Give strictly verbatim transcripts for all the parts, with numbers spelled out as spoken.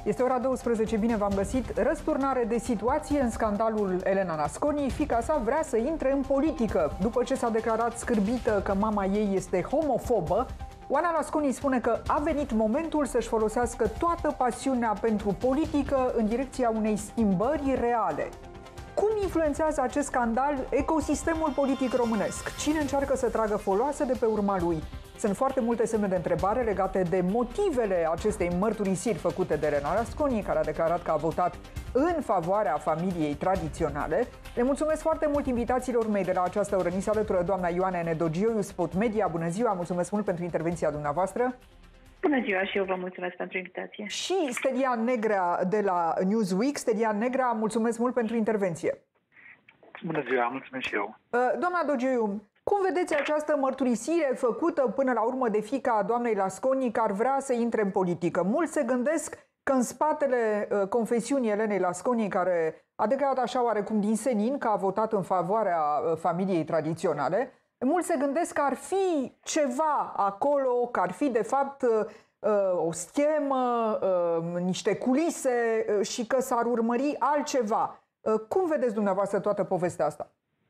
Este ora douăsprezece, bine v-am găsit. Răsturnare de situație în scandalul Elena Nasconi. Fiica sa vrea să intre în politică. După ce s-a declarat scârbită că mama ei este homofobă, Oana Nasconi spune că a venit momentul să-și folosească toată pasiunea pentru politică în direcția unei schimbări reale. Cum influențează acest scandal ecosistemul politic românesc? Cine încearcă să tragă foloase de pe urma lui? Sunt foarte multe semne de întrebare legate de motivele acestei mărturisiri făcute de Elena Nasconi, care a declarat că a votat în favoarea familiei tradiționale. Le mulțumesc foarte mult invitațiilor mei de la această oră. Ni se alătură doamna Ioana Nedogioiu, Spot Media. Bună ziua, mulțumesc mult pentru intervenția dumneavoastră. Bună ziua și eu vă mulțumesc pentru invitație. Și Stelian Negrea de la Newsweek. Stelian Negrea, mulțumesc mult pentru intervenție. Bună ziua, mulțumesc și eu. Doamna Dogioiu, cum vedeți această mărturisire făcută până la urmă de fiica doamnei Nasconi, care vrea să intre în politică? Mulți se gândesc că în spatele uh, confesiunii Elenei Nasconi, care a declarat așa oarecum din senin că a votat în favoarea uh, familiei tradiționale, mulți se gândesc că ar fi ceva acolo, că ar fi de fapt uh, o schemă, uh, niște culise uh, și că s-ar urmări altceva. Uh, cum vedeți dumneavoastră toată povestea asta?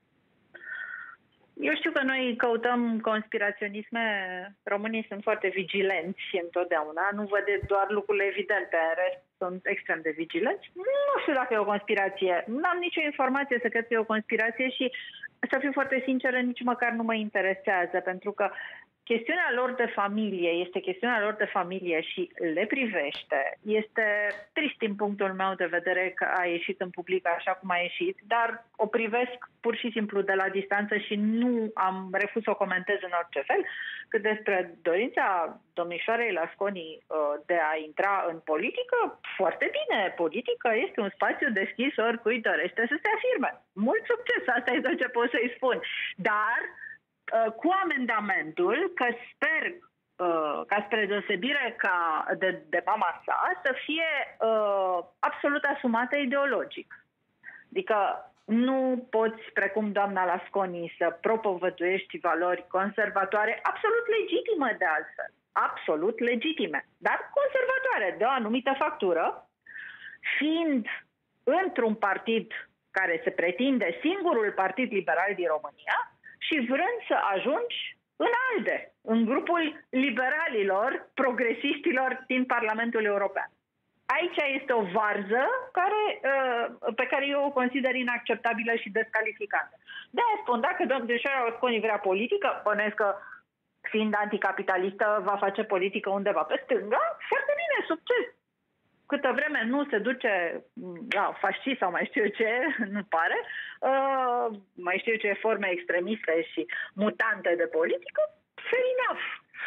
Eu știu că noi căutăm conspiraționisme, românii sunt foarte vigilenți întotdeauna, nu văd doar lucrurile evidente, în rest sunt extrem de vigilenți. Nu știu dacă e o conspirație, nu am nicio informație să cred că e o conspirație și, să fiu foarte sinceră, nici măcar nu mă interesează, pentru că chestiunea lor de familie este chestiunea lor de familie și le privește. Este trist din punctul meu de vedere că a ieșit în public așa cum a ieșit, dar o privesc pur și simplu de la distanță și nu am refuz să o comentez în orice fel. Cât despre dorința domnișoarei Nasconi de a intra în politică, foarte bine. Politică este un spațiu deschis oricui dorește să se afirme. Mult succes, asta e tot ce pot să-i spun. Dar cu amendamentul că sper uh, ca spre deosebire ca de, de mama sa să fie uh, absolut asumată ideologic. Adică nu poți, precum doamna Nasconi, să propovăduiești valori conservatoare, absolut legitime de altfel, absolut legitime, dar conservatoare de o anumită factură, fiind într-un partid care se pretinde singurul partid liberal din România, și vrând să ajungi în ALDE, în grupul liberalilor, progresiștilor din Parlamentul European. Aici este o varză care, pe care eu o consider inacceptabilă și descalificantă. De-aia spun, dacă domnișoara Nasconi vrea politică, bănuiesc că, fiind anticapitalistă, va face politică undeva pe stânga, foarte bine, succes! Câtă vreme nu se duce la fascist sau mai știu eu ce, nu pare, uh, mai știu eu ce forme extremiste și mutante de politică, fair enough.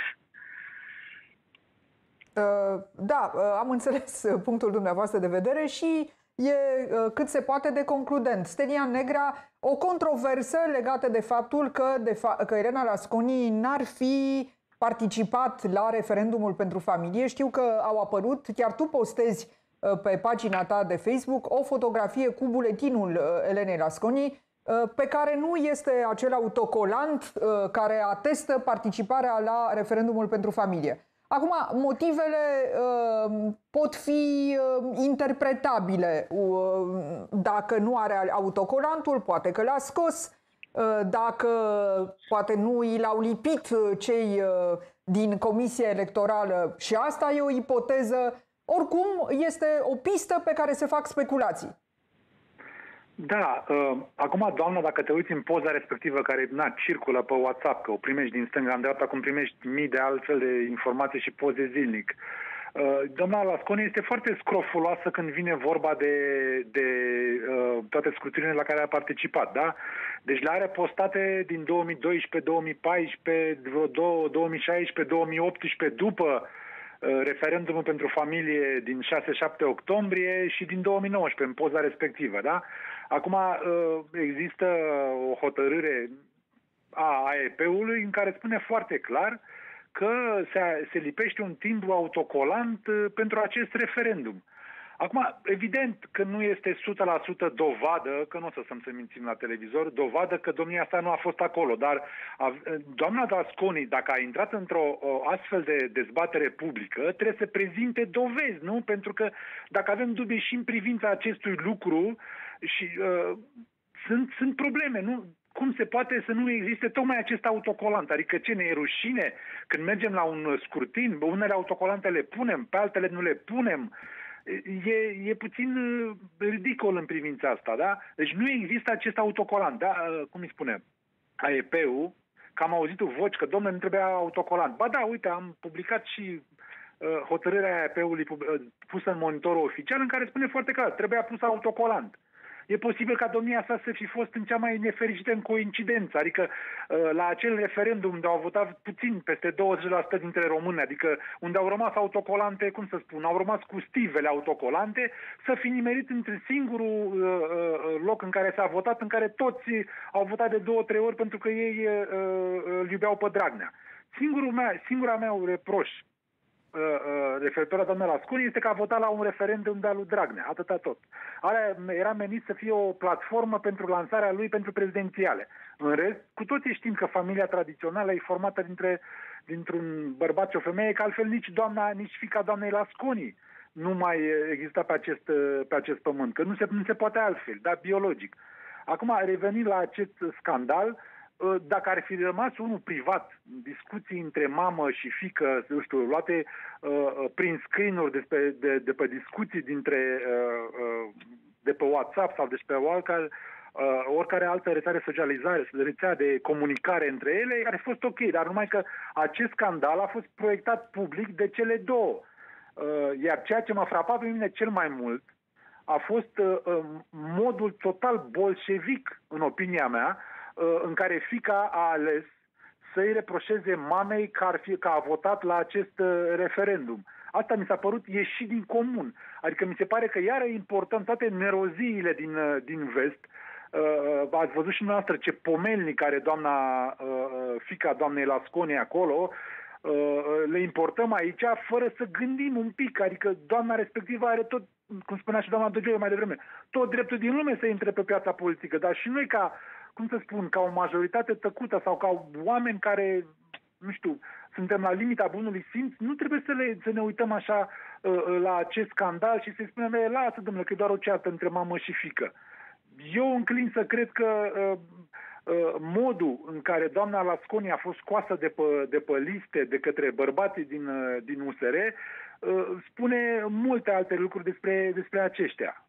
Uh, da, uh, am înțeles punctul dumneavoastră de vedere și e uh, cât se poate de concludent. Stelian Negrea, o controversă legată de faptul că, de fa- că Elena Nasconi n-ar fi participat la referendumul pentru familie. Știu că au apărut, chiar tu postezi pe pagina ta de Facebook o fotografie cu buletinul Elenei Nasconi, pe care nu este acel autocolant care atestă participarea la referendumul pentru familie. Acum, motivele pot fi interpretabile. Dacă nu are autocolantul, poate că l-a scos. Dacă poate nu i l-au lipit cei din Comisia Electorală și asta e o ipoteză, oricum este o pistă pe care se fac speculații. Da, uh, acum, doamna, dacă te uiți în poza respectivă care na, circulă pe WhatsApp, că o primești din stânga în dreapta, cum primești mii de altfel de informații și poze zilnic. Uh, doamna Nasconi este foarte scrofuloasă când vine vorba de, de uh, toate scrutinile la care a participat, da? Deci le are postate din două mii doisprezece, două mii paisprezece, două mii șaisprezece, două mii optsprezece, după uh, referendumul pentru familie din șase șapte octombrie și din două mii nouăsprezece, în poza respectivă, da? Acum uh, există o hotărâre a A E P-ului în care spune foarte clar că se, se lipește un timbru autocolant uh, pentru acest referendum. Acum, evident că nu este o sută la sută dovadă, că nu o să stăm să mințim la televizor, dovadă că domnia asta nu a fost acolo. Dar a, doamna Dasconi, dacă a intrat într-o astfel de dezbatere publică, trebuie să prezinte dovezi, nu? Pentru că dacă avem dubii și în privința acestui lucru, și uh, sunt, sunt probleme, nu? Cum se poate să nu existe tocmai acest autocolant? Adică ce, ne e rușine când mergem la un scrutin? Unele autocolante le punem, pe altele nu le punem. E, e puțin ridicol în privința asta, da? Deci nu există acest autocolant, da? Cum îi spune? A E P-ul, că am auzit o voce că, domnule, nu trebuia autocolant. Ba da, uite, am publicat și uh, hotărârea A E P-ului uh, pusă în monitorul oficial, în care spune foarte clar, trebuia pus autocolant. E posibil ca domnia sa să fi fost în cea mai nefericită în coincidență, adică la acel referendum unde au votat puțin, peste douăzeci la sută dintre români, adică unde au rămas autocolante, cum să spun, au rămas cu stivele autocolante, să fi nimerit între singurul loc în care s-a votat, în care toți au votat de două, trei ori pentru că ei îl iubeau pe Dragnea. Singurul mea, singura mea reproș referitor la doamna Dasconi este că a votat la un referendum de-a lui Dragnea, atâta tot. Alea era menit să fie o platformă pentru lansarea lui pentru prezidențiale. În rest, cu toții știm că familia tradițională e formată dintre, dintr-un bărbat și o femeie, că altfel nici doamna, nici fiica doamnei Dasconi nu mai exista pe acest, pe acest pământ, că nu se, nu se poate altfel, dar biologic. Acum, revenind la acest scandal, dacă ar fi rămas unul privat, discuții între mamă și fiică, nu știu, luate uh, prin screen-uri despre, de, de pe discuții dintre, uh, uh, de pe WhatsApp sau despre oricare, uh, oricare altă rețea de socializare, rețea de comunicare între ele, ar fi fost ok, dar numai că acest scandal a fost proiectat public de cele două. Uh, iar ceea ce m-a frapat pe mine cel mai mult a fost uh, modul total bolșevic, în opinia mea, în care fiica a ales să-i reproșeze mamei că, ar fi, că a votat la acest referendum. Asta mi s-a părut ieșit din comun. Adică mi se pare că iar e important toate neroziile din, din vest. Uh, ați văzut și noastră ce pomelnic are doamna, uh, fiica doamnei Dasconi acolo. Uh, le importăm aici fără să gândim un pic. Adică doamna respectivă are tot, cum spunea și doamna Dăgioiu mai devreme, tot dreptul din lume să intre pe piața politică. Dar și noi ca cum să spun, ca o majoritate tăcută sau ca oameni care, nu știu, suntem la limita bunului simț, nu trebuie să, le, să ne uităm așa uh, la acest scandal și să-i spunem, lasă, domnule, că e doar o ceartă între mamă și fiică. Eu înclin să cred că uh, uh, modul în care doamna Dasconi a fost scoasă de pe, de pe liste de către bărbații din, uh, din U S R uh, spune multe alte lucruri despre, despre aceștia.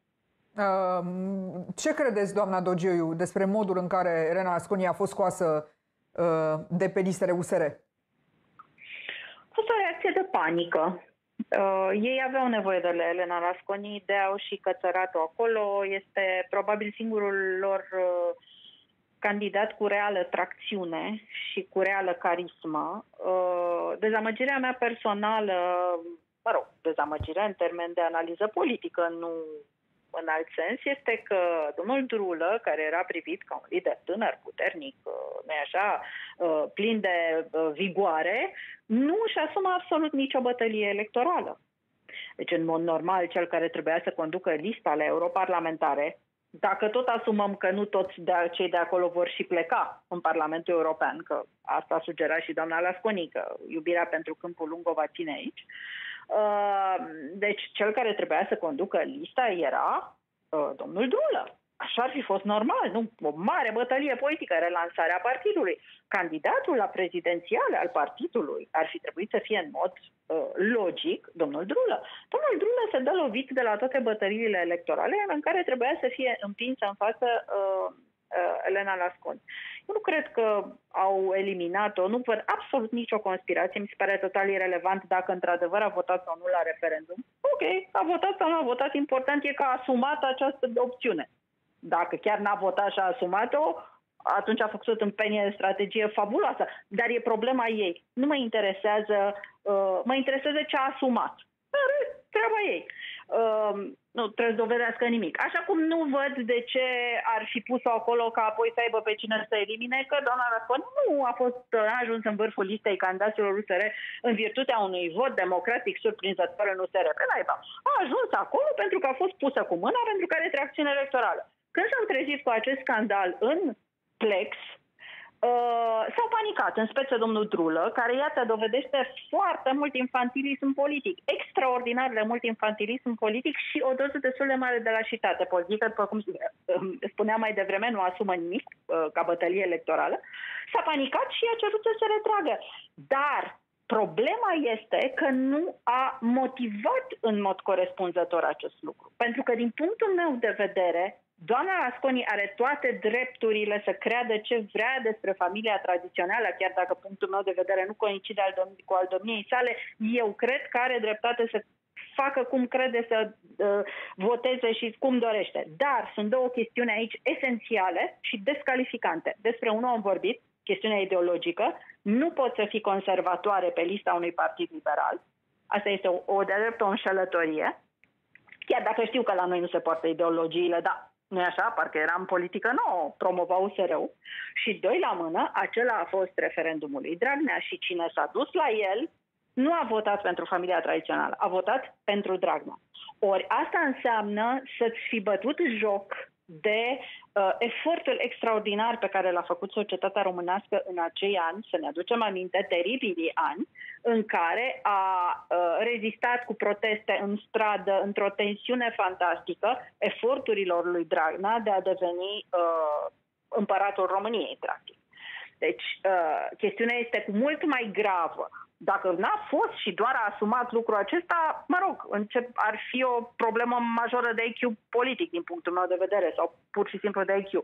Ce credeți, doamna Dăgioiu, despre modul în care Elena Dasconi a fost scoasă de pe listele U S R? A fost o reacție de panică. Ei aveau nevoie de Elena Dasconi, de-au și cățărat-o acolo. Este probabil singurul lor candidat cu reală tracțiune și cu reală carismă. Dezamăgirea mea personală, mă rog, dezamăgirea în termen de analiză politică, nu în alt sens, este că domnul Drulă, care era privit ca un lider tânăr, puternic, nu așa, plin de vigoare, nu își asumă absolut nicio bătălie electorală. Deci, în mod normal, cel care trebuia să conducă lista la europarlamentare, dacă tot asumăm că nu toți de cei de acolo vor și pleca în Parlamentul European, că asta sugera și doamna Dasconi, că iubirea pentru câmpul lung o va ține aici, deci cel care trebuia să conducă lista era uh, domnul Drulă. Așa ar fi fost normal, nu? O mare bătălie politică, relansarea partidului. Candidatul la prezidențiale al partidului ar fi trebuit să fie în mod uh, logic domnul Drulă. Domnul Drulă se dă lovit de la toate bătăliile electorale în care trebuia să fie împinsă în față uh, uh, Elena Dasconi. Eu nu cred că au eliminat-o, nu văd absolut nicio conspirație, mi se pare total irelevant dacă într-adevăr a votat sau nu la referendum. Ok, a votat sau nu a votat, important e că a asumat această opțiune. Dacă chiar n-a votat și a asumat-o, atunci a făcut în penie de strategie fabuloasă. Dar e problema ei. Nu mă interesează, uh, mă interesează ce a asumat. Treaba ei. uh, nu trebuie să dovedească nimic. Așa cum nu văd de ce ar fi pus-o acolo ca apoi să aibă pe cine să elimine, că doamna Rasconi nu a fost a ajuns în vârful listei candidaților U S R în virtutea unui vot democratic surprinzător în U S R. Pe naiba. A ajuns acolo pentru că a fost pusă cu mâna pentru că are tracțiune electorală. Când s-au trezit cu acest scandal în Plex, Uh, s-au panicat, în speță domnul Drulă, care, iată, dovedește foarte mult infantilism politic, extraordinar de mult infantilism politic și o doză destul de mare de lașitate politică, după cum spuneam mai devreme, nu asumă nimic uh, ca bătălie electorală. S-a panicat și a cerut să se retragă. Dar problema este că nu a motivat în mod corespunzător acest lucru. Pentru că, din punctul meu de vedere, doamna Rasconi are toate drepturile să creadă ce vrea despre familia tradițională, chiar dacă punctul meu de vedere nu coincide cu al domniei sale. Eu cred că are dreptate să facă cum crede, să uh, voteze și cum dorește. Dar sunt două chestiuni aici esențiale și descalificante. Despre unul am vorbit, chestiunea ideologică. Nu poți să fii conservatoare pe lista unui partid liberal. Asta este o, o de drept o înșelătorie. Chiar dacă știu că la noi nu se poartă ideologiile, dar nu-i așa? Parcă era în politică nouă, promova U S R-ul. Și doi la mână, acela a fost referendumul lui Dragnea și cine s-a dus la el nu a votat pentru familia tradițională, a votat pentru Dragnea. Ori asta înseamnă să-ți fi bătut joc de uh, efortul extraordinar pe care l-a făcut societatea românească în acei ani, să ne aducem aminte, teribilii ani, în care a uh, rezistat cu proteste în stradă, într-o tensiune fantastică, eforturilor lui Dragnea de a deveni uh, împăratul României, practic. Deci, uh, chestiunea este cu mult mai gravă. Dacă n-a fost și doar a asumat lucrul acesta, mă rog, încep, ar fi o problemă majoră de I Q politic din punctul meu de vedere sau pur și simplu de I Q. Uh,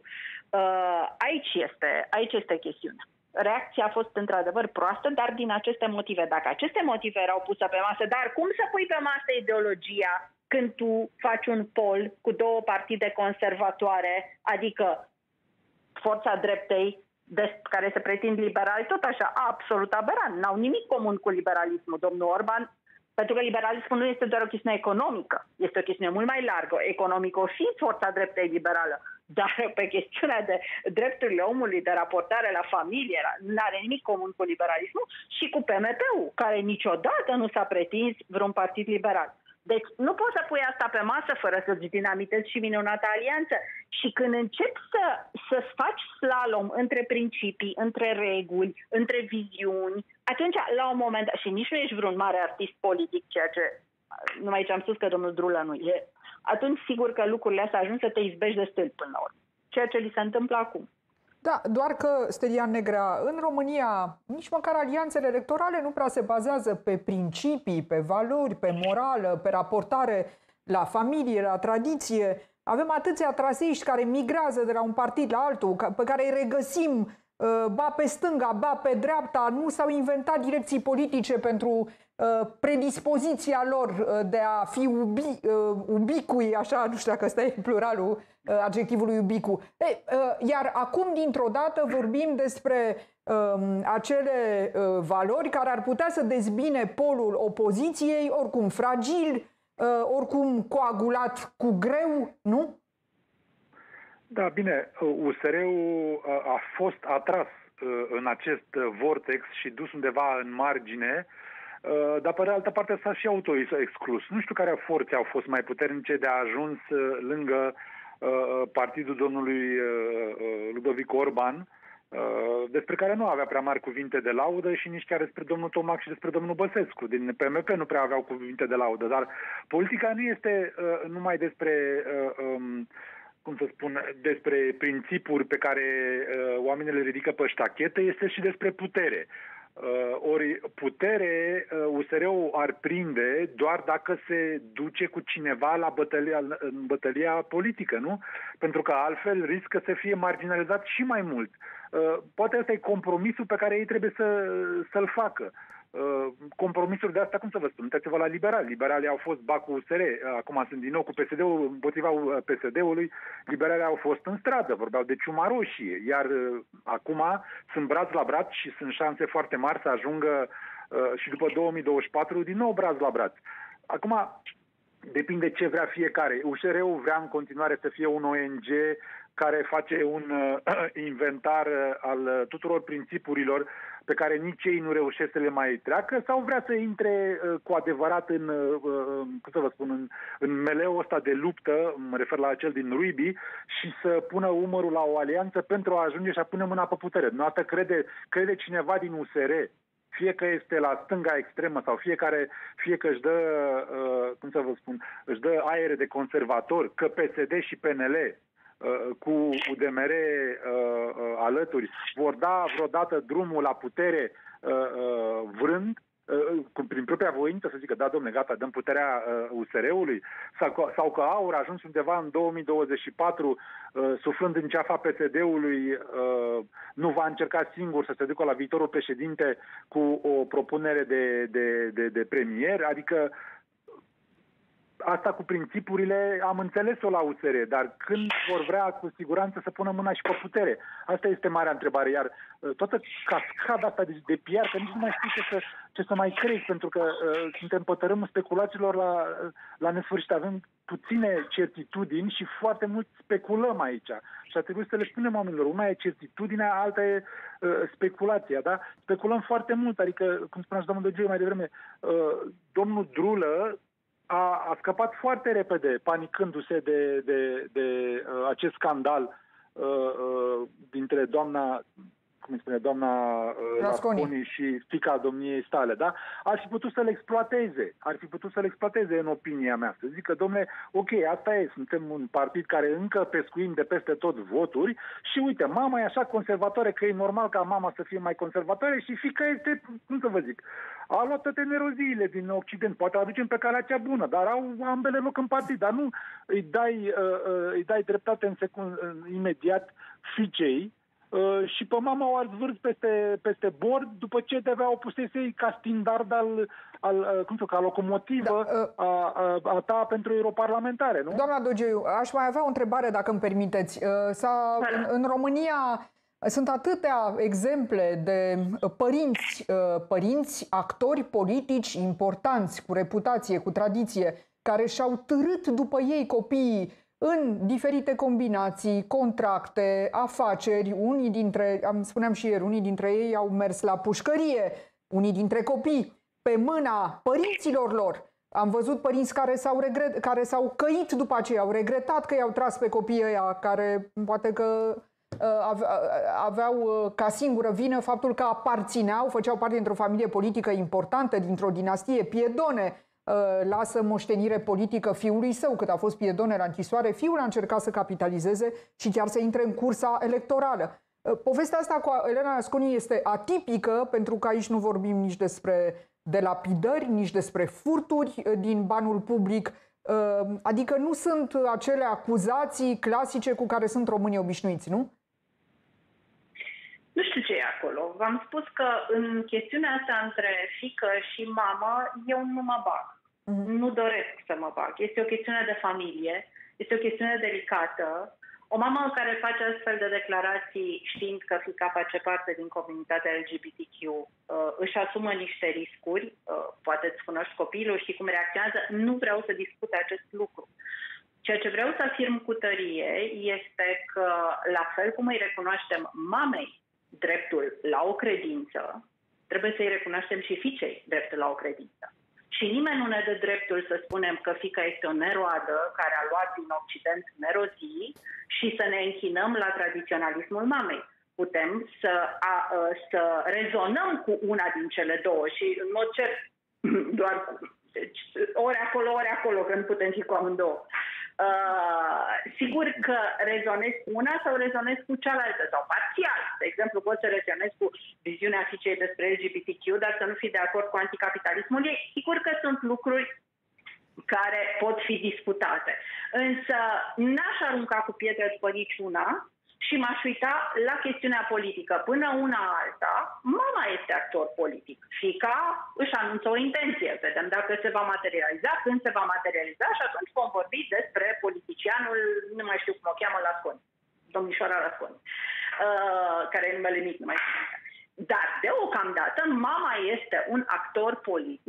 aici este, aici este chestiunea. Reacția a fost într-adevăr proastă, dar din aceste motive. Dacă aceste motive erau puse pe masă, dar cum să pui pe masă ideologia când tu faci un poll cu două partide conservatoare, adică Forța Dreptei, de, care se pretind liberali, tot așa, absolut aberant. N-au nimic comun cu liberalismul, domnul Orban, pentru că liberalismul nu este doar o chestiune economică, este o chestiune mult mai largă. Economic o fi Forța Dreptei liberală, dar pe chestiunea de drepturile omului, de raportare la familie, nu are nimic comun cu liberalismul și cu P M P-ul, care niciodată nu s-a pretins vreun partid liberal. Deci nu poți să pui asta pe masă fără să-ți dinamitezi și minunata alianță. Și când începi să, să faci slalom între principii, între reguli, între viziuni, atunci, la un moment dat, și nici nu ești vreun mare artist politic, ceea ce, numai ce am spus că domnul Drulă nu e, atunci sigur că lucrurile astea ajung să te izbești de stâlp până la urmă. Ceea ce li se întâmplă acum. Da, doar că, Stelian Negrea, în România nici măcar alianțele electorale nu prea se bazează pe principii, pe valori, pe morală, pe raportare la familie, la tradiție. Avem atâția traseiști care migrează de la un partid la altul, pe care îi regăsim ba pe stânga, ba pe dreapta. Nu s-au inventat direcții politice pentru predispoziția lor de a fi ubi, ubicui, așa, nu știu dacă ăsta e pluralul adjectivului ubicu. E, iar acum, dintr-o dată, vorbim despre um, acele uh, valori care ar putea să dezbine polul opoziției, oricum fragil, uh, oricum coagulat cu greu, nu? Da, bine, U S R-ul a fost atras în acest vortex și dus undeva în margine, dar pe de altă parte s-a și auto-exclus. Nu știu care forțe au fost mai puternice de a ajuns lângă partidul domnului Ludovic Orban, despre care nu avea prea mari cuvinte de laudă și nici chiar despre domnul Tomac și despre domnul Băsescu. Din P M P nu prea aveau cuvinte de laudă, dar politica nu este numai despre... cum să spun, despre principiuri pe care uh, oamenii le ridică pe ștachete, este și despre putere. Uh, ori putere, uh, U S R-ul ar prinde doar dacă se duce cu cineva la bătălia, în bătălia politică, nu? Pentru că altfel riscă să fie marginalizat și mai mult. Uh, poate ăsta e compromisul pe care ei trebuie să, să-l facă. Compromisuri de asta, cum să vă spun, uitați-vă la liberali. Liberalii au fost ba cu U S R, acum sunt din nou cu P S D-ul, împotriva P S D-ului. Liberalii au fost în stradă, vorbeau de ciuma roșie, iar acum sunt braț la braț și sunt șanse foarte mari să ajungă și după două mii douăzeci și patru din nou braț la braț. Acum, depinde ce vrea fiecare. U S R-ul vrea în continuare să fie un O N G care face un uh, inventar al tuturor principiurilor pe care nici ei nu reușesc să le mai treacă, sau vrea să intre uh, cu adevărat în, uh, cum să vă spun, în, în meleul ăsta de luptă, mă refer la cel din Ruibi, și să pună umărul la o alianță pentru a ajunge și a pune mâna pe putere. Nu atât crede, crede cineva din U S R, fie că este la stânga extremă sau fiecare, fie că își dă, uh, cum să vă spun, își dă aere de conservator, că P S D și P N L cu U D M R uh, uh, alături vor da vreodată drumul la putere uh, uh, vrând, uh, prin propria voință, să zică, da, domne, gata, dăm puterea uh, U S R-ului, sau, sau că AUR a ajuns undeva în două mii douăzeci și patru, uh, suflând în ceafa P S D-ului, uh, nu va încerca singur să se ducă la viitorul președinte cu o propunere de, de, de, de premier, adică asta cu principiurile am înțeles-o la U S R, dar când vor vrea cu siguranță să pună mâna și pe putere? Asta este marea întrebare, iar toată cascada asta de, de P R, că nici nu mai știu ce să, ce să mai crezi, pentru că uh, suntem pe tărâmul speculațiilor la, la nesfârșit. Avem puține certitudini și foarte mult speculăm aici. Și ar trebui să le spunem oamenilor. Una e certitudinea, alta e uh, speculația, da? Speculăm foarte mult, adică, cum spunea și domnul Dăgeu mai devreme, uh, domnul Drulă A, a scăpat foarte repede, panicându-se de, de, de uh, acest scandal uh, uh, dintre doamna, cum îi spune, doamna uh, Rasconi și fiica domniei sale, da? Ar fi putut să-l exploateze, ar fi putut să-l exploateze în opinia mea, să zică, domnule, ok, asta e, suntem un partid care încă pescuim de peste tot voturi și uite, mama e așa conservatoare că e normal ca mama să fie mai conservatoare și fiica este, cum să vă zic, a luat toate neroziile din Occident, poate o aducem pe calea cea bună, dar au ambele loc în partid, dar nu îi dai, uh, îi dai dreptate în secund, uh, imediat fiicei uh, și pe mama o arzvârți peste, peste bord după ce de-abia o pusese ca standard al, al uh, cum să, ca locomotivă da, uh, a, a, a ta pentru europarlamentare, nu? Doamna Dogeiu, aș mai avea o întrebare, dacă îmi permiteți. Uh, s-a, în, în România sunt atâtea exemple de părinți, părinți, actori politici importanți, cu reputație, cu tradiție, care și-au târât după ei copiii în diferite combinații, contracte, afaceri. Unii dintre, am spuneam și ieri, unii dintre ei au mers la pușcărie, unii dintre copii, pe mâna părinților lor. Am văzut părinți care s-au, regret, care s-au căit după aceea, au regretat că i-au tras pe copiii ăia, care poate că aveau ca singură vină faptul că aparțineau, făceau parte dintr-o familie politică importantă, dintr-o dinastie Piedone. Lasă moștenire politică fiului său, cât a fost Piedone la închisoare, fiul a încercat să capitalizeze și chiar să intre în cursa electorală. Povestea asta cu Elena Rasconi este atipică, pentru că aici nu vorbim nici despre delapidări, nici despre furturi din banul public. Adică nu sunt acele acuzații clasice cu care sunt românii obișnuiți, nu? Nu știu ce e acolo. V-am spus că în chestiunea asta între fiică și mamă, eu nu mă bag. Mm-hmm. Nu doresc să mă bag. Este o chestiune de familie, este o chestiune delicată. O mamă care face astfel de declarații știind că fiica face parte din comunitatea L G B T Q uh, își asumă niște riscuri, uh, poate îți cunoști copilul, știi cum reacționează, nu vreau să discut acest lucru. Ceea ce vreau să afirm cu tărie este că, la fel cum îi recunoaștem mamei dreptul la o credință, trebuie să-i recunoaștem și fiicei dreptul la o credință. Și nimeni nu ne dă dreptul să spunem că fiica este o neroadă care a luat din Occident nerozii și să ne închinăm la tradiționalismul mamei. Putem să, a, să rezonăm cu una din cele două și în mod cer doar cu, deci, ori acolo, ori acolo, că nu putem fi cu amândouă. Uh, sigur că rezonez cu una sau rezonez cu cealaltă, sau parțial. De exemplu, pot să rezonez cu viziunea fiicei despre L G B T Q, dar să nu fi de acord cu anticapitalismul ei. Sigur că sunt lucruri care pot fi disputate. Însă n-aș arunca cu pietre după niciuna și m-aș uita la chestiunea politică. Până una alta, mama este actor politic. Fiica își anunță o intenție. Vedem dacă se va materializa, când se va materializa și atunci vom vorbi despre politicianul, nu mai știu cum o cheamă, Rasconi. Domnișoara Rasconi. Uh, care e numele mic, nu mai știu. Dar deocamdată mama este un actor politic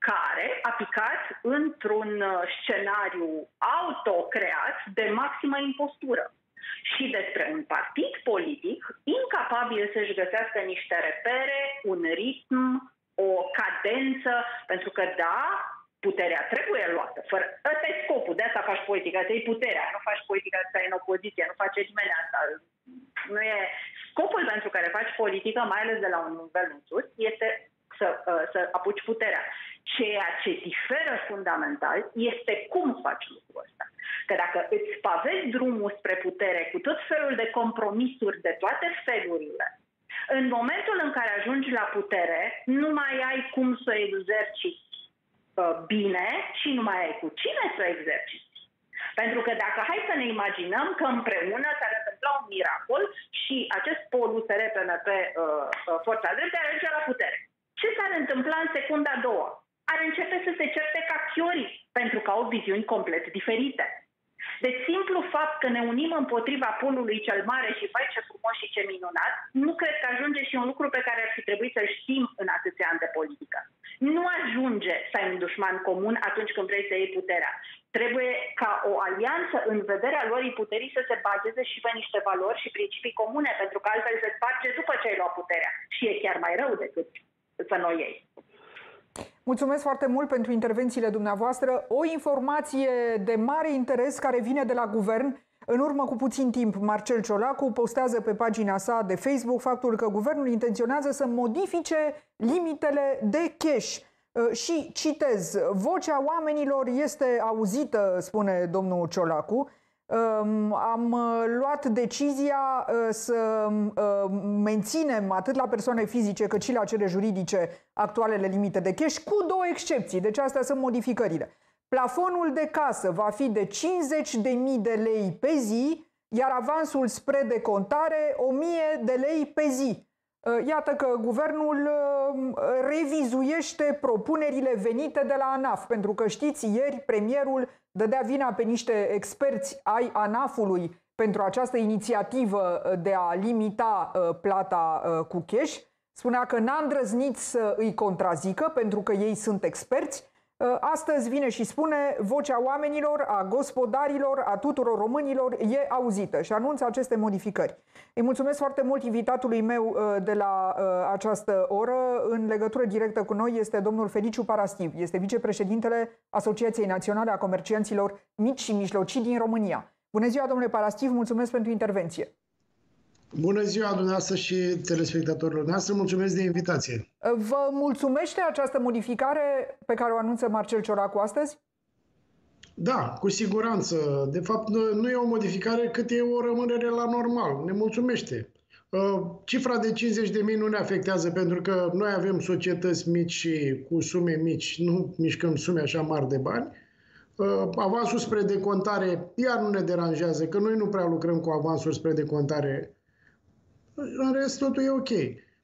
care a picat într-un scenariu autocreat de maximă impostură și despre un partid politic incapabil să-și găsească niște repere, un ritm, o cadență, pentru că da, puterea trebuie luată. Fără... Ăsta e scopul, de asta faci politică, asta e puterea, nu faci politică, asta e în opoziție, nu face nimeni asta. Nu e... Scopul pentru care faci politică, mai ales de la un nivel în sus, este să, să apuci puterea. Ceea ce diferă fundamental este cum faci lucrul ăsta. Că dacă îți pavezi drumul spre putere cu tot felul de compromisuri de toate felurile, în momentul în care ajungi la putere, nu mai ai cum să exerciți uh, bine și nu mai ai cu cine să exerciți. Pentru că dacă hai să ne imaginăm că împreună s-ar întâmpla un miracol și acest pol U S R P N P uh, uh, Forța Dreptă ar ajunge la putere. Ce s-ar întâmpla în secunda a doua? Ar începe să se certe ca chiorii, pentru că au viziuni complet diferite. Deci simplu fapt că ne unim împotriva polului cel mare și vai ce frumos și ce minunat, nu cred că ajunge și un lucru pe care ar fi trebuit să-l știm în atâția ani de politică. Nu ajunge să ai un dușman comun atunci când vrei să iei puterea. Trebuie ca o alianță în vederea luării puterii să se bazeze și pe niște valori și principii comune, pentru că altfel se sparge după ce ai luat puterea. Și e chiar mai rău decât să nu o iei. Mulțumesc foarte mult pentru intervențiile dumneavoastră. O informație de mare interes care vine de la guvern. În urmă cu puțin timp, Marcel Ciolacu postează pe pagina sa de Facebook faptul că guvernul intenționează să modifice limitele de cash. Și citez, vocea oamenilor este auzită, spune domnul Ciolacu. Am luat decizia să menținem atât la persoane fizice cât și la cele juridice actualele limite de cash, cu două excepții. Deci astea sunt modificările. Plafonul de casă va fi de cincizeci de mii de lei pe zi, iar avansul spre decontare o mie de lei pe zi. Iată că guvernul revizuiește propunerile venite de la ANAF, pentru că știți, ieri premierul dădea vina pe niște experți ai ANAF-ului pentru această inițiativă de a limita plata cu cash. Spunea că n-a îndrăznit să îi contrazică pentru că ei sunt experți. Astăzi vine și spune vocea oamenilor, a gospodarilor, a tuturor românilor e auzită și anunță aceste modificări. Îi mulțumesc foarte mult invitatului meu de la această oră. În legătură directă cu noi este domnul Feliciu Parastiv. Este vicepreședintele Asociației Naționale a Comercianților Mici și Mijlocii din România. Bună ziua, domnule Parastiv, mulțumesc pentru intervenție. Bună ziua dumneavoastră și telespectatorilor noastre, mulțumesc de invitație. Vă mulțumește această modificare pe care o anunță Marcel Ciolacu astăzi? Da, cu siguranță. De fapt, nu e o modificare cât e o rămânere la normal. Ne mulțumește. Cifra de cincizeci de mii nu ne afectează pentru că noi avem societăți mici și cu sume mici, nu mișcăm sume așa mari de bani. Avansul spre decontare iar nu ne deranjează, că noi nu prea lucrăm cu avansuri spre decontare. În rest, totul e ok.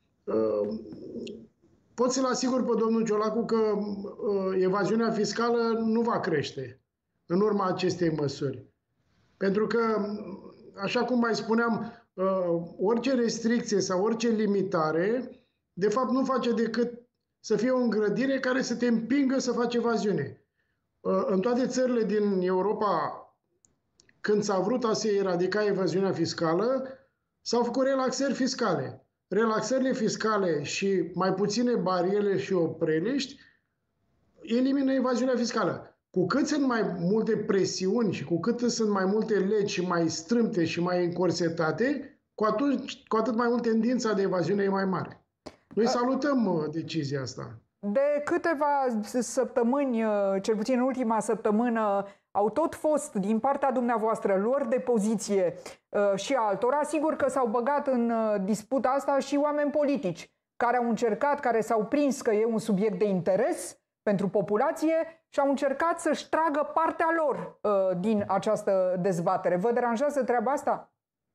Pot să-l asigur pe domnul Ciolacu că evaziunea fiscală nu va crește în urma acestei măsuri. Pentru că, așa cum mai spuneam, orice restricție sau orice limitare, de fapt, nu face decât să fie o îngrădire care să te împingă să faci evaziune. În toate țările din Europa, când s-a vrut a se eradica evaziunea fiscală, s-au făcut relaxări fiscale. Relaxările fiscale și mai puține bariere și opreliști elimină evaziunea fiscală. Cu cât sunt mai multe presiuni și cu cât sunt mai multe legi mai strâmte și mai încorsetate, cu atât, cu atât mai mult tendința de evaziune e mai mare. Noi salutăm decizia asta. De câteva săptămâni, cel puțin în ultima săptămână, au tot fost din partea dumneavoastră luări de poziție uh, și altora. Sigur că s-au băgat în uh, disputa asta și oameni politici care au încercat, care s-au prins că e un subiect de interes pentru populație și au încercat să-și tragă partea lor uh, din această dezbatere. Vă deranjează treaba asta?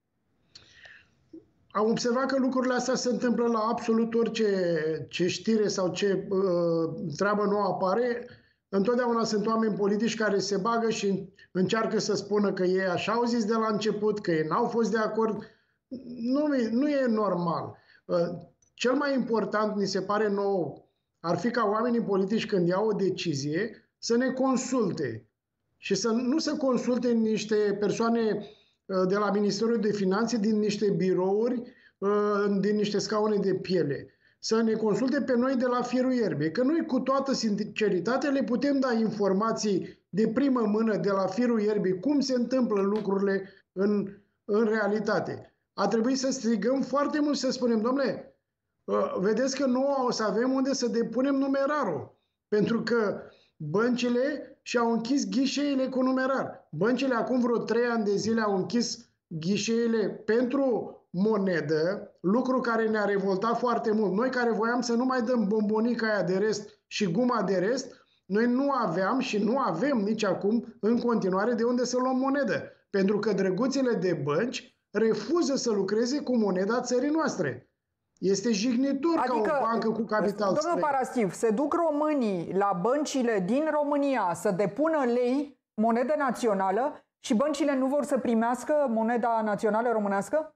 Am observat că lucrurile astea se întâmplă la absolut orice ce știre sau ce uh, treabă nouă apare. Întotdeauna sunt oameni politici care se bagă și încearcă să spună că ei așa au zis de la început, că ei n-au fost de acord. Nu, nu e normal. Cel mai important, ni se pare nou, ar fi ca oamenii politici, când iau o decizie, să ne consulte și să nu se consulte niște persoane de la Ministerul de Finanțe, din niște birouri, din niște scaune de piele. Să ne consulte pe noi de la firul ierbii, că noi cu toată sinceritatea le putem da informații de primă mână de la firul ierbii, cum se întâmplă lucrurile în, în realitate. A trebuit să strigăm foarte mult, să spunem, domnule, vedeți că nu o să avem unde să depunem numerarul, pentru că băncile și-au închis ghișeile cu numerar. Băncile acum vreo trei ani de zile au închis ghișeile pentru monedă, lucru care ne-a revoltat foarte mult. Noi care voiam să nu mai dăm bombonica aia de rest și guma de rest, noi nu aveam și nu avem nici acum în continuare de unde să luăm monedă. Pentru că drăguțele de bănci refuză să lucreze cu moneda țării noastre. Este jignitor adică, ca o bancă cu capital străin. Domnul Paraschiv, se duc românii la băncile din România să depună lei, monedă națională, și băncile nu vor să primească moneda națională românească?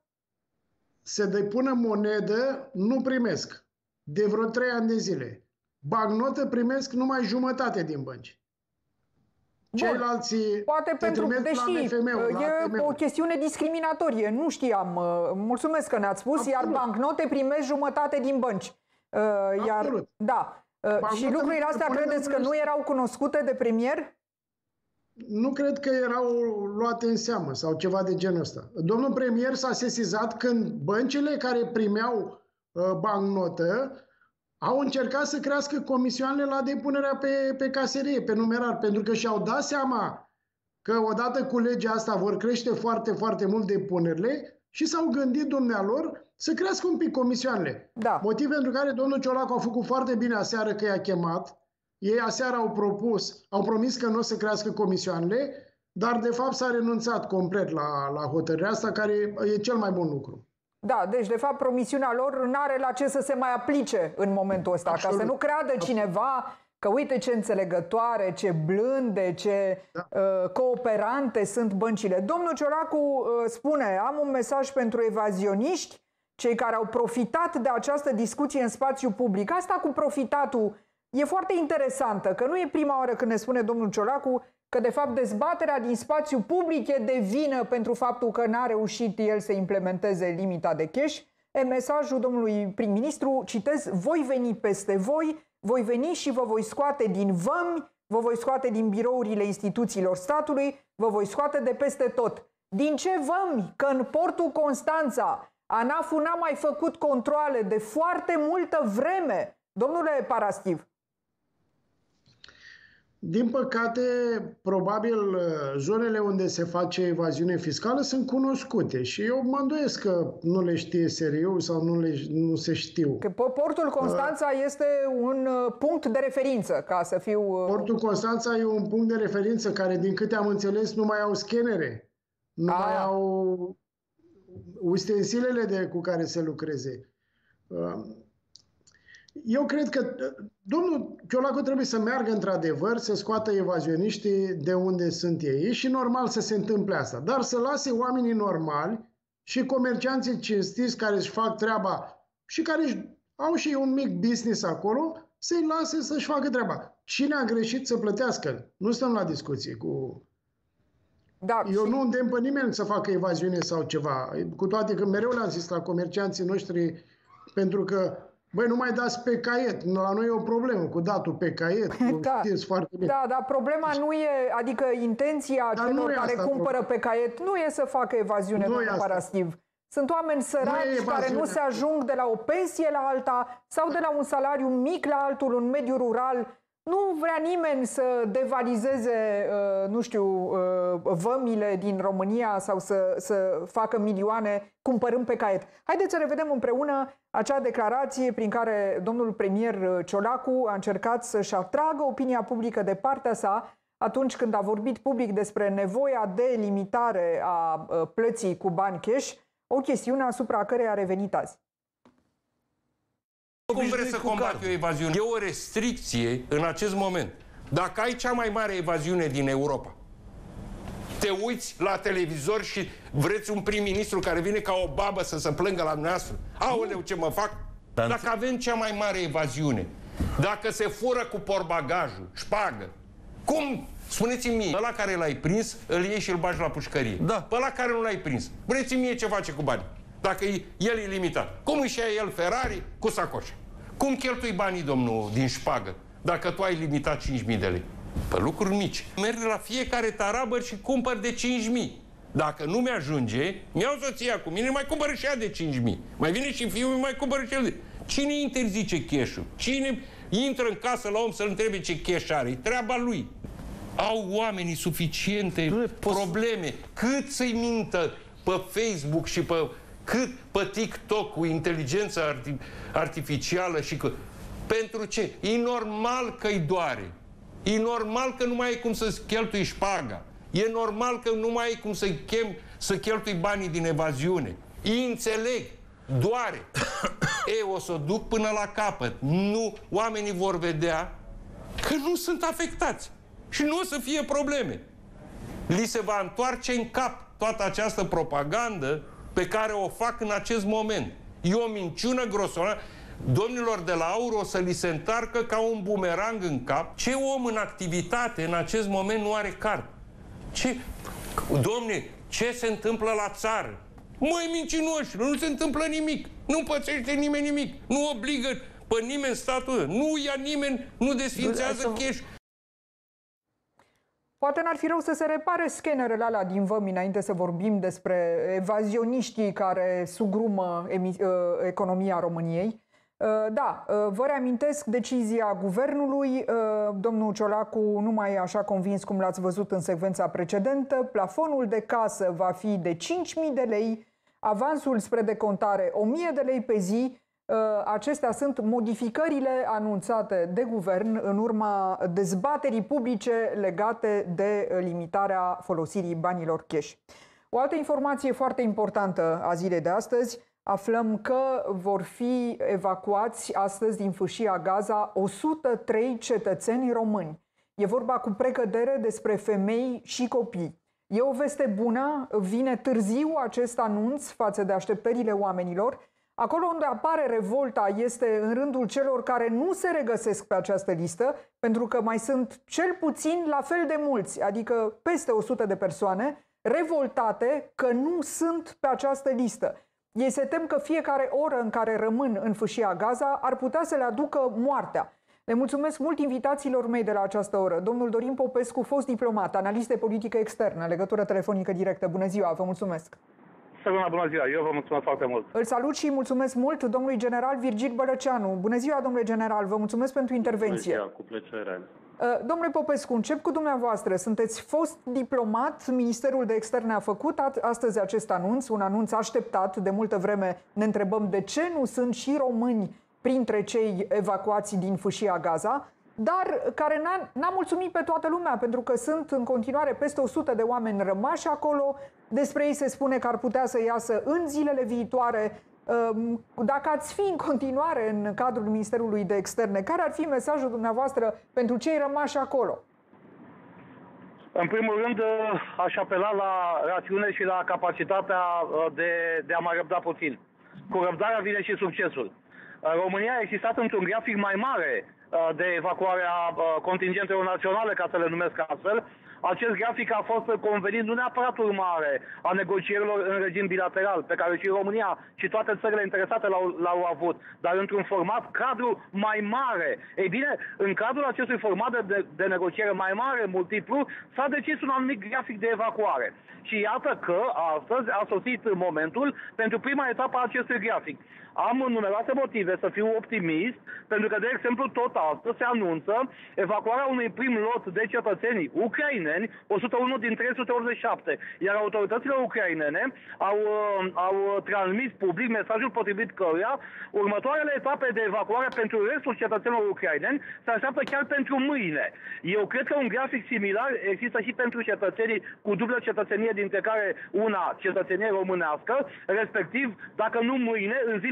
Se depună monedă, nu primesc. De vreo trei ani de zile. Bancnotă primesc numai jumătate din bănci. Ceilalți poate pentru că, deși e o chestiune discriminatorie, nu știam. Mulțumesc că ne-ați spus, absolut. Iar bancnote primesc jumătate din bănci. Iar, absolut. Da. Bancnote și lucrurile astea credeți că nu erau cunoscute de premier? Nu cred că erau luate în seamă sau ceva de genul ăsta. Domnul premier s-a sesizat când băncile care primeau uh, bancnotă au încercat să crească comisioanele la depunerea pe, pe caserie, pe numerar, pentru că și-au dat seama că odată cu legea asta vor crește foarte, foarte mult depunerile și s-au gândit dumnealor să crească un pic comisioanele. Da. Motiv pentru care domnul Ciolacu a făcut foarte bine aseară că i-a chemat. Ei aseară au propus, au promis că nu o să crească comisioanele, dar de fapt s-a renunțat complet la, la hotărârea asta, care e cel mai bun lucru. Da, deci de fapt promisiunea lor n-are la ce să se mai aplice în momentul ăsta, absolut. Ca să nu creadă cineva că uite ce înțelegătoare, ce blânde, ce da. uh, cooperante sunt băncile. Domnul Ciolacu uh, spune, am un mesaj pentru evazioniști, cei care au profitat de această discuție în spațiu public. Asta cu profitatul e foarte interesantă, că nu e prima oară când ne spune domnul Ciolacu că de fapt dezbaterea din spațiu public e de vină pentru faptul că n-a reușit el să implementeze limita de cash. E mesajul domnului prim-ministru, citez, voi veni peste voi, voi veni și vă voi scoate din vămi, vă voi scoate din birourile instituțiilor statului, vă voi scoate de peste tot. Din ce vămi? Că în portul Constanța ANAF-ul n-a mai făcut controale de foarte multă vreme. Domnule Paraschiv. Din păcate, probabil zonele unde se face evaziune fiscală sunt cunoscute și eu mă îndoiesc că nu le știe S R I-ul sau nu, le, nu se știu. Că portul Constanța uh, este un punct de referință, ca să fiu... Portul Constanța e un punct de referință care, din câte am înțeles, nu mai au scanere, nu ah. mai au ustensilele de, cu care să lucreze. Uh, Eu cred că domnul Ciolacu trebuie să meargă într-adevăr să scoată evazioniștii de unde sunt ei. E și normal să se întâmple asta. Dar să lase oamenii normali și comercianții cinstiți care își fac treaba și care au și un mic business acolo, să-i lase să-și facă treaba. Cine a greșit să plătească? Nu stăm la discuție cu... Da, Eu și... nu îndemn pe nimeni să facă evaziune sau ceva. Cu toate că mereu le-am zis la comercianții noștri, pentru că băi, nu mai dați pe caiet. La noi e o problemă cu datul pe caiet. Da, foarte bine. Da, dar problema nu e, adică intenția dar celor care cumpără problema. Pe caiet nu e să facă evaziune, domnul Paraschiv. Sunt oameni săraci care nu se ajung de la o pensie la alta sau de la un salariu mic la altul în mediul rural. Nu vrea nimeni să devalizeze, nu știu, vămile din România sau să, să facă milioane cumpărând pe caiet. Haideți să revedem împreună acea declarație prin care domnul premier Ciolacu a încercat să-și atragă opinia publică de partea sa atunci când a vorbit public despre nevoia de limitare a plății cu bani cash, o chestiune asupra căreia a revenit azi. Cum vreți să combați o evaziune? E o restricție în acest moment. Dacă ai cea mai mare evaziune din Europa, te uiți la televizor și vreți un prim-ministru care vine ca o babă să se plângă la dumneavoastră? Aoleu, ce mă fac? Dacă avem cea mai mare evaziune, Dacă se fură cu portbagajul, șpagă, cum? Spuneți-mi mie, ăla care l-ai prins, îl iei și îl bagi la pușcărie. Da. Pe ăla care nu l-ai prins, spuneți-mi mie ce face cu banii. Dacă el e limitat. Cum își ia el Ferrari cu sacoșa? Cum cheltui banii, domnul, din șpagă, dacă tu ai limitat cinci mii de lei? Pe lucruri mici. Merg la fiecare tarabăr și cumpăr de cinci mii. Dacă nu mi-ajunge, mi-au soția cu mine, mai cumpără și ea de cinci mii. Mai vine și fiul meu, mai cumpără și el de... Cine interzice cash-ul? Cine intră în casă la om să-l întrebe ce cash are? E treaba lui. Au oamenii suficiente probleme. Cât să-i mintă pe Facebook și pe... Cât pe TikTok cu inteligența arti artificială și că... Pentru ce? E normal că-i doare. E normal că nu mai ai cum să-ți cheltui șpaga. E normal că nu mai ai cum să chem, să cheltui banii din evaziune. Îi înțeleg. Doare. E, o să o duc până la capăt. Nu, oamenii vor vedea că nu sunt afectați. Și nu o să fie probleme. Li se va întoarce în cap toată această propagandă pe care o fac în acest moment. E o minciună grosolană. Domnilor de la AUR o să li se întoarcă ca un bumerang în cap. Ce om în activitate în acest moment nu are card? Ce? Domne, ce se întâmplă la țară? Măi, mincinoși, nu se întâmplă nimic. Nu pățește nimeni nimic. Nu obligă pe nimeni statul. Nu ia nimeni, nu desfințează cash. Poate n-ar fi rău să se repare scanerele alea din vămi înainte să vorbim despre evazioniștii care sugrumă economia României. Da, vă reamintesc decizia guvernului. Domnul Ciolacu nu mai e așa convins cum l-ați văzut în secvența precedentă. Plafonul de casă va fi de cinci mii de lei, avansul spre decontare o mie de lei pe zi. Acestea sunt modificările anunțate de guvern în urma dezbaterii publice legate de limitarea folosirii banilor cash. O altă informație foarte importantă a zilei de astăzi: aflăm că vor fi evacuați astăzi din Fâșia Gaza o sută trei cetățeni români. E vorba cu precădere despre femei și copii. E o veste bună, vine târziu acest anunț față de așteptările oamenilor. Acolo unde apare revolta este în rândul celor care nu se regăsesc pe această listă, pentru că mai sunt cel puțin la fel de mulți, adică peste o sută de persoane, revoltate că nu sunt pe această listă. Ei se tem că fiecare oră în care rămân în Fâșia Gaza ar putea să le aducă moartea. Le mulțumesc mult invitațiilor mei de la această oră. Domnul Dorin Popescu, fost diplomat, analist de politică externă, legătură telefonică directă. Bună ziua, vă mulțumesc! Bună, bună ziua, eu vă mulțumesc foarte mult. Îl salut și mulțumesc mult domnului general Virgil Bălăceanu. Bună ziua, domnule general, vă mulțumesc pentru intervenție. Bună ziua, cu plăcere. Domnule Popescu, încep cu dumneavoastră. Sunteți fost diplomat, Ministerul de Externe a făcut astăzi acest anunț, un anunț așteptat. De multă vreme ne întrebăm de ce nu sunt și români printre cei evacuați din Fâșia Gaza, dar care n-a mulțumit pe toată lumea, pentru că sunt în continuare peste o sută de oameni rămași acolo. Despre ei se spune că ar putea să iasă în zilele viitoare. Dacă ați fi în continuare în cadrul Ministerului de Externe, care ar fi mesajul dumneavoastră pentru cei rămași acolo? În primul rând, aș apela la rațiune și la capacitatea de, de a mai răbda puțin. Cu răbdarea vine și succesul. România a existat într-un grafic mai mare de evacuare a contingentelor naționale, ca să le numesc astfel. Acest grafic a fost convenit nu neapărat urmare a negocierilor în regim bilateral, pe care și România și toate țările interesate l-au avut, dar într-un format cadru mai mare. Ei bine, în cadrul acestui format de, de negociere mai mare, multiplu, s-a decis un anumit grafic de evacuare. Și iată că astăzi a sosit momentul pentru prima etapă a acestui grafic. Am numeroase motive să fiu optimist, pentru că, de exemplu, tot astăzi se anunță evacuarea unui prim lot de cetățeni ucraineni, o sută unu din trei sute optzeci și șapte, iar autoritățile ucrainene au, au transmis public mesajul potrivit căruia următoarele etape de evacuare pentru restul cetățenilor ucraineni se așteaptă chiar pentru mâine. Eu cred că un grafic similar există și pentru cetățenii cu dublă cetățenie, dintre care una cetățenie românească, respectiv, dacă nu mâine, în zilele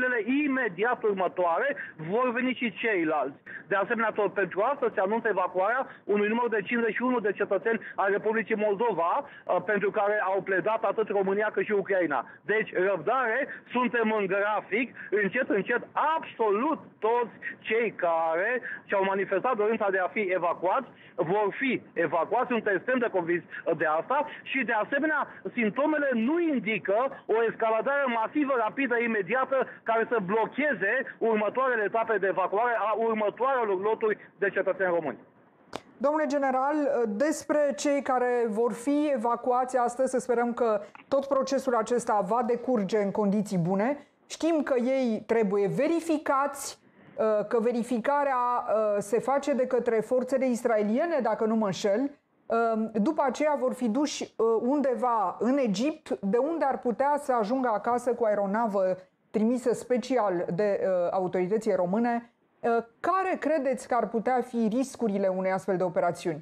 zilele imediat următoare vor veni și ceilalți. De asemenea, tot pentru asta se anunță evacuarea unui număr de cincizeci și unu de cetățeni ai Republicii Moldova, pentru care au pledat atât România cât și Ucraina. Deci, răbdare, suntem în grafic, încet, încet, absolut toți cei care și-au manifestat dorința de a fi evacuați vor fi evacuați, sunt extrem de convins de asta și, de asemenea, simptomele nu indică o escaladare masivă, rapidă, imediată, care să blocheze următoarele etape de evacuare a următoarelor loturi de cetățeni români. Domnule general, despre cei care vor fi evacuați astăzi, să sperăm că tot procesul acesta va decurge în condiții bune. Știm că ei trebuie verificați, că verificarea se face de către forțele israeliene, dacă nu mă înșel. După aceea vor fi duși undeva în Egipt, de unde ar putea să ajungă acasă cu aeronavă trimisă special de autoritățile române. Care credeți că ar putea fi riscurile unei astfel de operațiuni?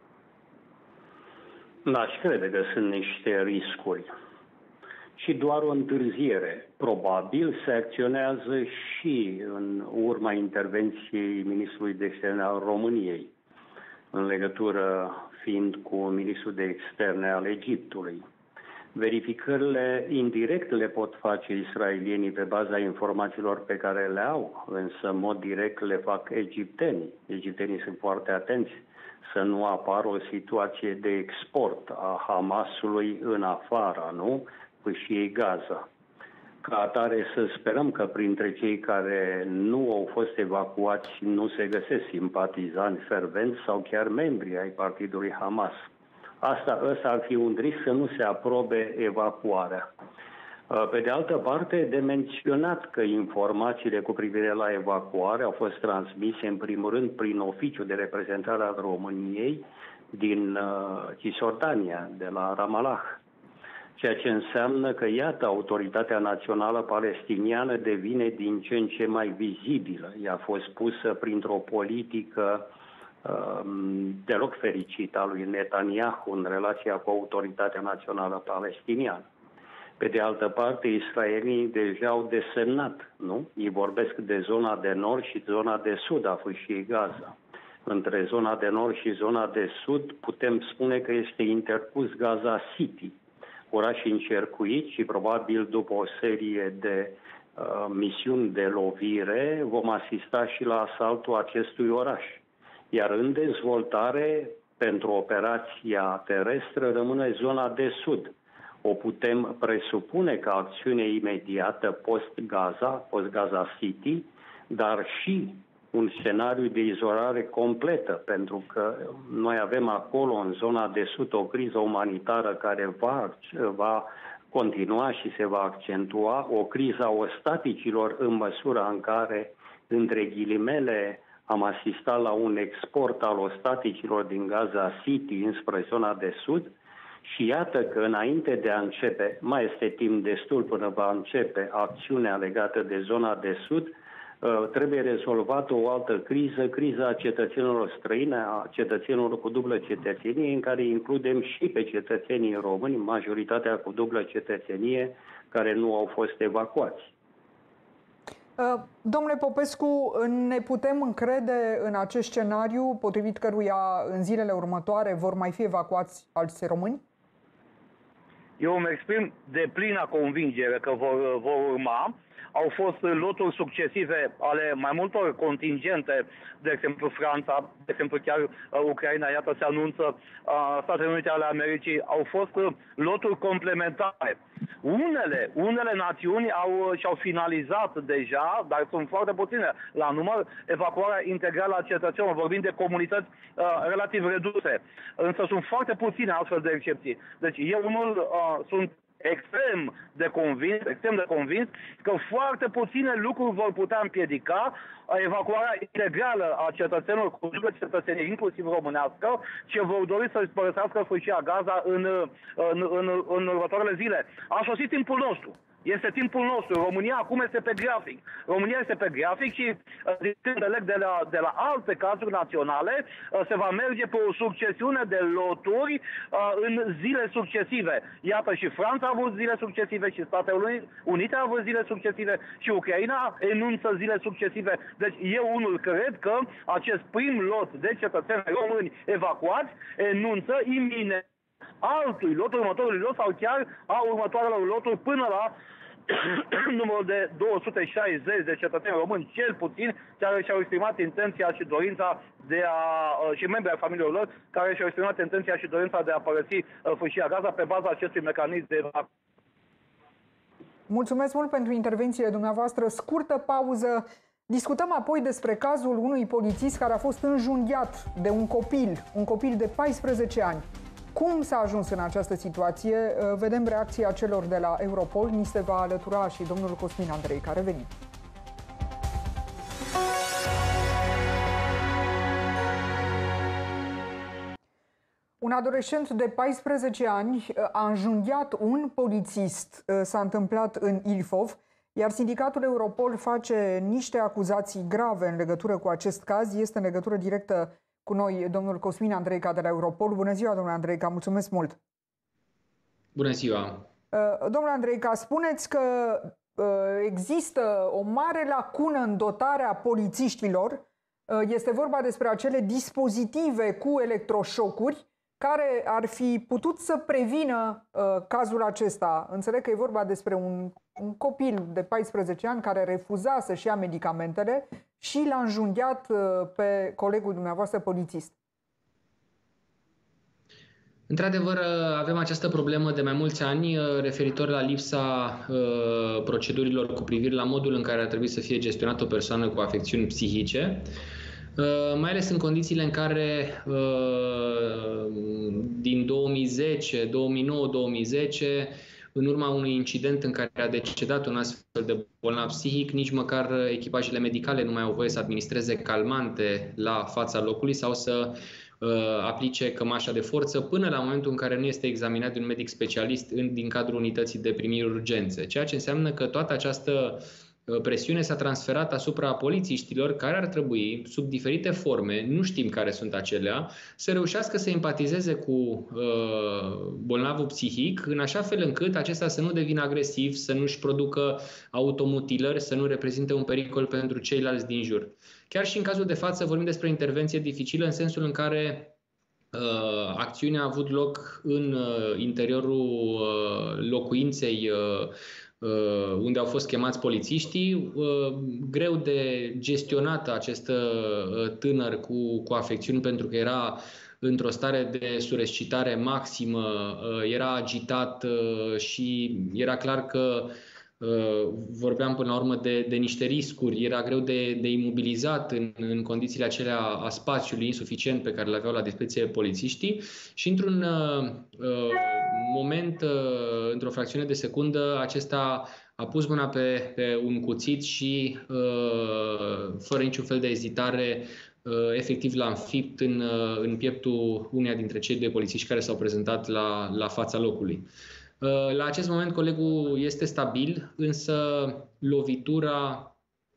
N-aș crede că sunt niște riscuri, ci doar o întârziere. Probabil se acționează și în urma intervenției ministrului de externe al României, în legătură fiind cu ministrul de externe al Egiptului. Verificările indirecte le pot face israelienii pe baza informațiilor pe care le au, însă în mod direct le fac egiptenii. Egiptenii sunt foarte atenți să nu apară o situație de export a Hamasului în afara, nu? Fâșiei Gaza. Ca atare să sperăm că printre cei care nu au fost evacuați nu se găsesc simpatizanți fervenți sau chiar membri ai partidului Hamas. Asta, ăsta ar fi un risc să nu se aprobe evacuarea. Pe de altă parte, de menționat că informațiile cu privire la evacuare au fost transmise în primul rând prin oficiul de reprezentare al României din Cisjordania, de la Ramallah. Ceea ce înseamnă că, iată, autoritatea națională palestiniană devine din ce în ce mai vizibilă. Ea a fost pusă printr-o politică deloc fericit al lui Netanyahu în relația cu autoritatea națională palestiniană. Pe de altă parte, israelii deja au desemnat, nu? Ei vorbesc de zona de nord și zona de sud a Fâșiei Gaza. Între zona de nord și zona de sud putem spune că este interpus Gaza City, oraș încercuit și probabil după o serie de uh, misiuni de lovire vom asista și la asaltul acestui oraș. Iar în dezvoltare, pentru operația terestră, rămâne zona de sud. O putem presupune ca acțiune imediată post-Gaza, post-Gaza City, dar și un scenariu de izolare completă, pentru că noi avem acolo, în zona de sud, o criză umanitară care va, va continua și se va accentua, o criză a ostaticilor în măsura în care, între ghilimele, am asistat la un export al ostaticilor din Gaza City înspre zona de sud și iată că înainte de a începe, mai este timp destul până va începe acțiunea legată de zona de sud, trebuie rezolvată o altă criză, criza cetățenilor străine, a cetățenilor cu dublă cetățenie, în care includem și pe cetățenii români, majoritatea cu dublă cetățenie, care nu au fost evacuați. Domnule Popescu, ne putem încrede în acest scenariu, potrivit căruia în zilele următoare vor mai fi evacuați alți români? Eu îmi exprim de plină convingere că vor, vor urma. Au fost loturi succesive ale mai multor contingente, de exemplu Franța, de exemplu chiar Ucraina, iată se anunță, Statele Unite ale Americii, au fost loturi complementare. Unele, unele națiuni au, și-au finalizat deja, dar sunt foarte puține la număr, evacuarea integrală a cetățenilor, vorbim de comunități uh, relativ reduse. Însă sunt foarte puține astfel de excepții. Deci eu unul uh, sunt extrem de convins, extrem de convins că foarte puține lucruri vor putea împiedica evacuarea integrală a cetățenilor cu dublă cetățenie, inclusiv românească, ce vor dori să-și părăsească Fâșia Gaza în, în, în, în următoarele zile. A sosit timpul nostru. Este timpul nostru. România acum este pe grafic. România este pe grafic și, din ce înțeleg de la, de la alte cazuri naționale, se va merge pe o succesiune de loturi în zile succesive. Iată, și Franța a avut zile succesive, și Statele Unite a avut zile succesive, și Ucraina enunță zile succesive. Deci eu unul cred că acest prim lot de cetățeni români evacuați enunță iminent altui lot, următorului lot sau chiar a următoarelor loturi până la numărul de două sute șaizeci de cetățeni români, cel puțin, care și-au exprimat intenția și dorința de a, și membri ai familiilor lor, care și-au exprimat intenția și dorința de a părăsi Fâșia Gaza pe baza acestui mecanism de evacuare. Mulțumesc mult pentru intervențiile dumneavoastră. Scurtă pauză. Discutăm apoi despre cazul unui polițist care a fost înjunghiat de un copil, un copil de paisprezece ani. Cum s-a ajuns în această situație? Vedem reacția celor de la Europol. Ni se va alătura și domnul Cosmin Andrei, care revenim. Un adolescent de paisprezece ani a înjunghiat un polițist. S-a întâmplat în Ilfov, iar sindicatul Europol face niște acuzații grave în legătură cu acest caz. Este în legătură directă cu noi domnul Cosmin Andreica de la Europol. Bună ziua, domnule Andreica, mulțumesc mult! Bună ziua! Domnule Andreica, spuneți că există o mare lacună în dotarea polițiștilor. Este vorba despre acele dispozitive cu electroșocuri care ar fi putut să prevină cazul acesta. Înțeleg că e vorba despre un, un copil de paisprezece ani care refuza să-și ia medicamentele și l-a înjunghiat pe colegul dumneavoastră polițist. Într-adevăr, avem această problemă de mai mulți ani referitor la lipsa uh, procedurilor cu privire la modul în care ar trebui să fie gestionată o persoană cu afecțiuni psihice, uh, mai ales în condițiile în care uh, din două mii zece, două mii nouă, două mii zece, în urma unui incident în care a decedat un astfel de bolnav psihic, nici măcar echipajele medicale nu mai au voie să administreze calmante la fața locului sau să uh, aplice cămașa de forță până la momentul în care nu este examinat de un medic specialist în, din cadrul unității de primiri urgențe. Ceea ce înseamnă că toată această presiune s-a transferat asupra polițiștilor care ar trebui, sub diferite forme, nu știm care sunt acelea, să reușească să empatizeze cu uh, bolnavul psihic, în așa fel încât acesta să nu devină agresiv, să nu-și producă automutilări, să nu reprezinte un pericol pentru ceilalți din jur. Chiar și în cazul de față vorbim despre intervenție dificilă în sensul în care uh, acțiunea a avut loc în uh, interiorul uh, locuinței uh, unde au fost chemați polițiștii. Greu de gestionat acest tânăr cu, cu afecțiuni pentru că era într-o stare de surescitare maximă, era agitat și era clar că vorbeam până la urmă de, de niște riscuri. Era greu de, de imobilizat în, în condițiile acelea a spațiului insuficient pe care le aveau la dispoziție polițiștii și într-un uh, moment, uh, într-o fracțiune de secundă, acesta a pus mâna pe, pe un cuțit și uh, fără niciun fel de ezitare uh, efectiv l-a înfipt în, uh, în pieptul uneia dintre cei doi polițiști care s-au prezentat la, la fața locului. La acest moment colegul este stabil, însă lovitura,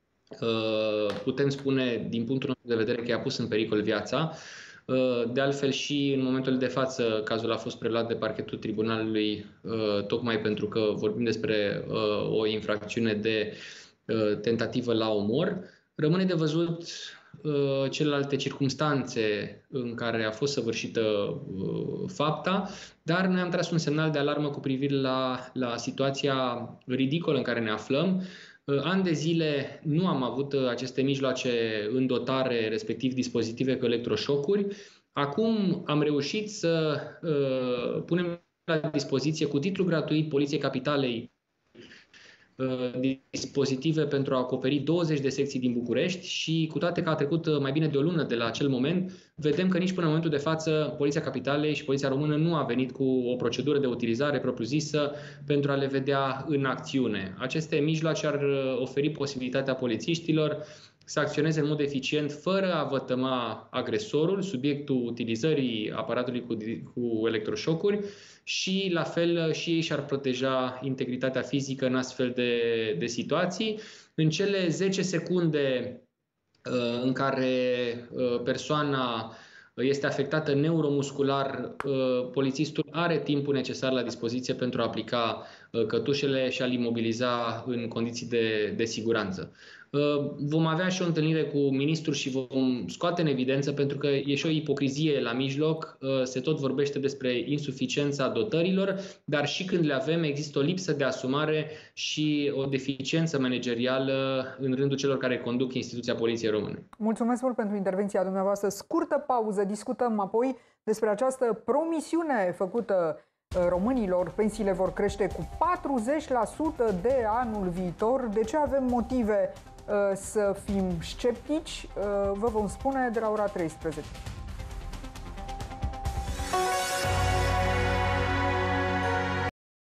putem spune din punctul nostru de vedere că i-a pus în pericol viața. De altfel și în momentul de față cazul a fost preluat de parchetul tribunalului tocmai pentru că vorbim despre o infracțiune de tentativă la omor. Rămâne de văzut celelalte circumstanțe în care a fost săvârșită uh, fapta, dar noi am tras un semnal de alarmă cu privire la, la situația ridicolă în care ne aflăm. Uh, ani de zile nu am avut uh, aceste mijloace în dotare, respectiv dispozitive cu electroșocuri. Acum am reușit să uh, punem la dispoziție cu titlu gratuit Poliției Capitalei dispozitive pentru a acoperi douăzeci de secții din București și cu toate că a trecut mai bine de o lună de la acel moment, vedem că nici până în momentul de față Poliția Capitalei și Poliția Română nu a venit cu o procedură de utilizare propriu-zisă pentru a le vedea în acțiune. Aceste mijloace ar oferi posibilitatea polițiștilor să acționeze în mod eficient fără a vătăma agresorul, subiectul utilizării aparatului cu, cu electroșocuri și la fel și ei și-ar proteja integritatea fizică în astfel de, de situații. În cele zece secunde în care persoana este afectată neuromuscular, polițistul are timpul necesar la dispoziție pentru a aplica cătușele și a-l imobiliza în condiții de, de siguranță. Vom avea și o întâlnire cu ministrul și vom scoate în evidență, pentru că e și o ipocrizie la mijloc, se tot vorbește despre insuficiența dotărilor, dar și când le avem există o lipsă de asumare și o deficiență managerială în rândul celor care conduc instituția Poliției Române. Mulțumesc mult pentru intervenția dumneavoastră. Scurtă pauză, discutăm apoi despre această promisiune făcută românilor. Pensiile vor crește cu patruzeci la sută de anul viitor. De ce avem motive să fim sceptici? Vă vom spune de la ora treisprezece.